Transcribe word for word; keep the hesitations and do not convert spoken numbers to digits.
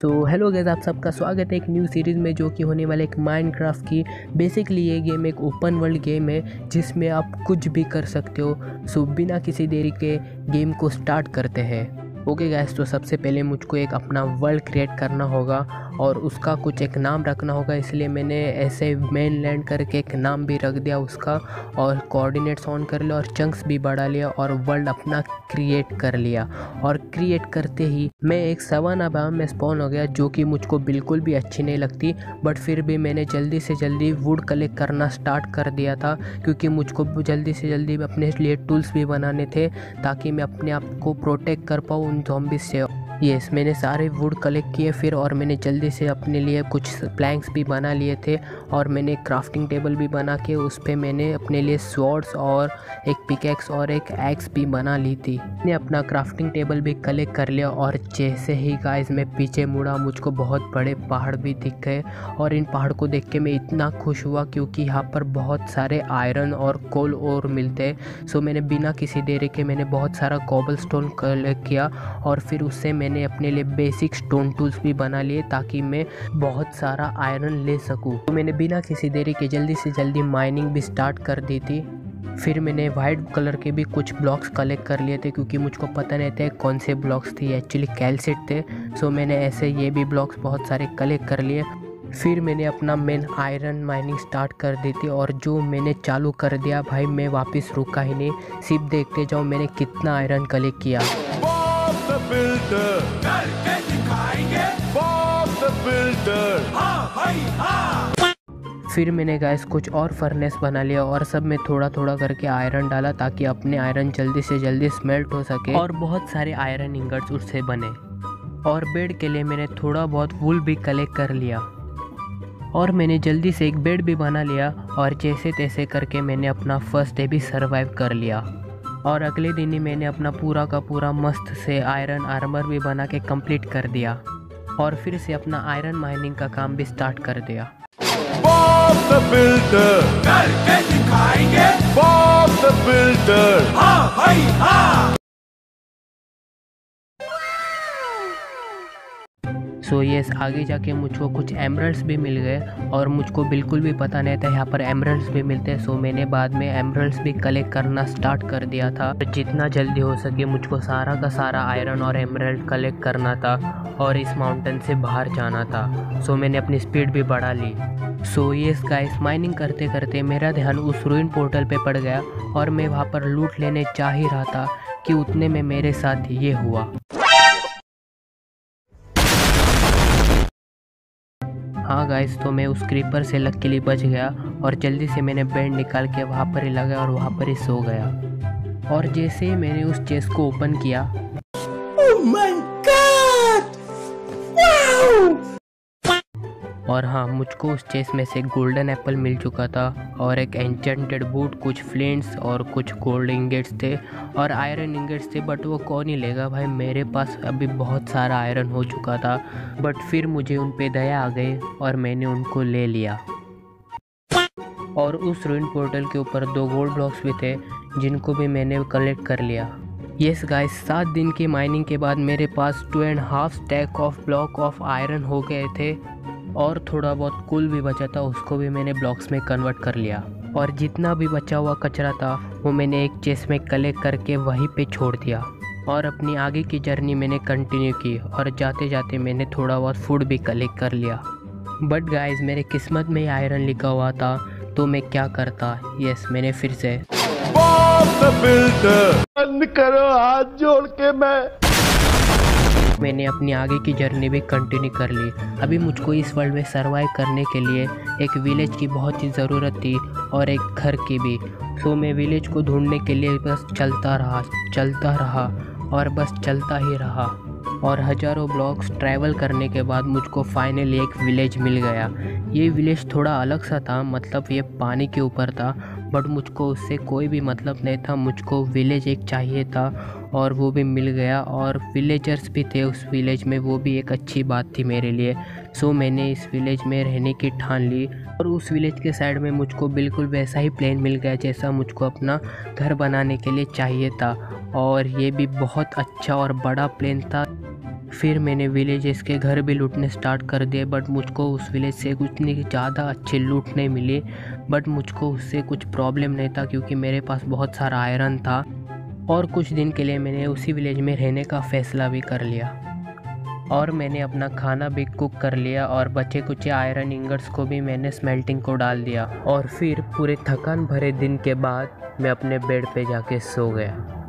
तो hello guys, आप सबका स्वागत है एक न्यू सीरीज़ में जो कि होने वाला एक माइनक्राफ्ट की। बेसिकली ये गेम एक ओपन वर्ल्ड गेम है जिसमें आप कुछ भी कर सकते हो। सो बिना किसी देरी के गेम को स्टार्ट करते हैं। ओके गाइस, तो सबसे पहले मुझको एक अपना वर्ल्ड क्रिएट करना होगा और उसका कुछ एक नाम रखना होगा, इसलिए मैंने ऐसे मेन लैंड करके एक नाम भी रख दिया उसका, और कोऑर्डिनेट्स ऑन कर लिया और चंक्स भी बढ़ा लिया और वर्ल्ड अपना क्रिएट कर लिया। और क्रिएट करते ही मैं एक सवाना बायोम में स्पॉन हो गया जो कि मुझको बिल्कुल भी अच्छी नहीं लगती, बट फिर भी मैंने जल्दी से जल्दी वुड कलेक्ट करना स्टार्ट कर दिया था क्योंकि मुझको जल्दी से जल्दी अपने लिए टूल्स भी बनाने थे ताकि मैं अपने आप को प्रोटेक्ट कर पाऊँ उन ज़ॉम्बीज से। यस, मैंने सारे वुड कलेक्ट किए फिर, और मैंने जल्दी से अपने लिए कुछ प्लैंक्स भी बना लिए थे और मैंने क्राफ्टिंग टेबल भी बना के उस पर मैंने अपने लिए स्वॉर्ड्स और एक पिकैक्स और एक एक्स भी बना ली थी। मैंने अपना क्राफ्टिंग टेबल भी कलेक्ट कर लिया और जैसे ही गाइस मैं पीछे मुड़ा मुझको बहुत बड़े पहाड़ भी दिख गए और इन पहाड़ को देख के मैं इतना खुश हुआ क्योंकि यहाँ पर बहुत सारे आयरन और कोल और मिलते हैं। सो मैंने बिना किसी देरी के मैंने बहुत सारा कॉबल स्टोन कलेक्ट किया और फिर उससे मैंने मैंने अपने लिए बेसिक स्टोन टूल्स भी बना लिए ताकि मैं बहुत सारा आयरन ले सकूं। तो मैंने बिना किसी देरी के जल्दी से जल्दी माइनिंग भी स्टार्ट कर दी थी। फिर मैंने वाइट कलर के भी कुछ ब्लॉक्स कलेक्ट कर लिए थे क्योंकि मुझको पता नहीं था कौन से ब्लॉक्स थे, एक्चुअली कैल्साइट थे। सो मैंने ऐसे ये भी ब्लॉक्स बहुत सारे कलेक्ट कर लिए। फिर मैंने अपना मेन आयरन माइनिंग स्टार्ट कर दी थी और जो मैंने चालू कर दिया भाई, मैं वापस रुका ही नहीं, सिर्फ देखते जाओ मैंने कितना आयरन कलेक्ट किया। बिल्डर करके दिखाएंगे, बॉब द बिल्डर। हाँ भाई हाँ। फिर मैंने गैस कुछ और फर्नेस बना लिया और सब में थोड़ा थोड़ा करके आयरन डाला ताकि अपने आयरन जल्दी से जल्दी स्मेल्ट हो सके और बहुत सारे आयरन इंगट्स उससे बने। और बेड के लिए मैंने थोड़ा बहुत वूल भी कलेक्ट कर लिया और मैंने जल्दी से एक बेड भी बना लिया और जैसे तैसे करके मैंने अपना फर्स्ट डे भी सर्वाइव कर लिया। और अगले दिन ही मैंने अपना पूरा का पूरा मस्त से आयरन आर्मर भी बना के कंप्लीट कर दिया और फिर से अपना आयरन माइनिंग का काम भी स्टार्ट कर दिया। बॉब द बिल्डर करके दिखाएंगे, बॉब द बिल्डर। हाँ भाई हाँ। सो so यस, आगे जाके मुझको कुछ एमरल्ड्स भी मिल गए और मुझको बिल्कुल भी पता नहीं था यहाँ पर एमरल्ड्स भी मिलते हैं। सो so मैंने बाद में एमरल्ड्स भी कलेक्ट करना स्टार्ट कर दिया था। जितना जल्दी हो सके मुझको सारा का सारा आयरन और एमरल्ड कलेक्ट करना था और इस माउंटेन से बाहर जाना था। सो so मैंने अपनी स्पीड भी बढ़ा ली। सो यस गाइस, माइनिंग करते करते मेरा ध्यान उस रूइन पोर्टल पे पड़ गया और मैं वहाँ पर लूट लेने जा ही रहा था कि उतने में मेरे साथ ये हुआ। हाँ गाइस, तो मैं उस क्रीपर से लकीली बच गया और जल्दी से मैंने बेड निकाल के वहाँ पर ही लगाया और वहाँ पर ही सो गया। और जैसे ही मैंने उस चेस्ट को ओपन किया, ओह माय गॉड, वाओ! और हाँ, मुझको उस चेस्ट में से गोल्डन एप्पल मिल चुका था और एक एन्चेंटेड बूट, कुछ फ्लिंट्स और कुछ गोल्ड इंगेट्स थे और आयरन इंगेट्स थे, बट वो कौन ही लेगा भाई, मेरे पास अभी बहुत सारा आयरन हो चुका था। बट फिर मुझे उन पे दया आ गई और मैंने उनको ले लिया। और उस रूइन पोर्टल के ऊपर दो गोल्ड ब्लॉक्स भी थे जिनको भी मैंने कलेक्ट कर लिया। यस गाइस, सात दिन की माइनिंग के बाद मेरे पास two and half stack of block of iron हो गए थे और थोड़ा बहुत कुल भी बचा था, उसको भी मैंने ब्लॉक्स में कन्वर्ट कर लिया। और जितना भी बचा हुआ कचरा था वो मैंने एक चेस्ट में कलेक्ट करके वहीं पे छोड़ दिया और अपनी आगे की जर्नी मैंने कंटिन्यू की और जाते जाते मैंने थोड़ा बहुत फूड भी कलेक्ट कर लिया। बट गाइस, मेरे किस्मत में आयरन लिखा हुआ था तो मैं क्या करता। यस, मैंने फिर से बॉब द बिल्डर बंद करो हाथ जोड़ के मैं मैंने अपनी आगे की जर्नी भी कंटिन्यू कर ली। अभी मुझको इस वर्ल्ड में सरवाइव करने के लिए एक विलेज की बहुत ही ज़रूरत थी और एक घर की भी। सो मैं विलेज को ढूंढने के लिए बस चलता रहा चलता रहा और बस चलता ही रहा और हज़ारों ब्लॉक्स ट्रैवल करने के बाद मुझको फाइनली एक विलेज मिल गया। ये विलेज थोड़ा अलग सा था, मतलब ये पानी के ऊपर था, बट मुझको उससे कोई भी मतलब नहीं था। मुझको विलेज एक चाहिए था और वो भी मिल गया और विलेजर्स भी थे उस विलेज में, वो भी एक अच्छी बात थी मेरे लिए। सो मैंने इस विलेज में रहने की ठान ली और उस विलेज के साइड में मुझको बिल्कुल वैसा ही प्लेन मिल गया जैसा मुझको अपना घर बनाने के लिए चाहिए था और ये भी बहुत अच्छा और बड़ा प्लेन था। फिर मैंने विलेजेस के घर भी लूटने स्टार्ट कर दिए, बट मुझको उस विलेज से कुछ नहीं ज़्यादा अच्छी लूट नहीं मिली। बट मुझको उससे कुछ प्रॉब्लम नहीं था क्योंकि मेरे पास बहुत सारा आयरन था। और कुछ दिन के लिए मैंने उसी विलेज में रहने का फ़ैसला भी कर लिया और मैंने अपना खाना भी कुक कर लिया और बचे कुचे आयरन इंगट्स को भी मैंने स्मेल्टिंग को डाल दिया। और फिर पूरे थकान भरे दिन के बाद मैं अपने बेड पे जाके सो गया।